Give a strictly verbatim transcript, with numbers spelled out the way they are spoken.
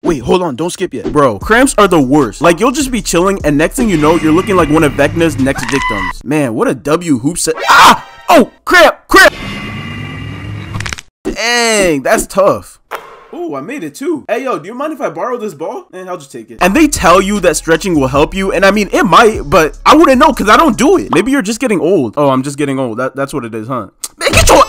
Wait, hold on, don't skip yet. Bro, cramps are the worst. Like, you'll just be chilling, and next thing you know, you're looking like one of Vecna's next victims. Man, what a W hoop set. Ah! Oh, cramp, cramp! Dang, that's tough. Ooh, I made it too. Hey, yo, do you mind if I borrow this ball? Eh, I'll just take it. And they tell you that stretching will help you, and I mean, it might, but I wouldn't know because I don't do it. Maybe you're just getting old. Oh, I'm just getting old. That, that's what it is, huh? Man, get your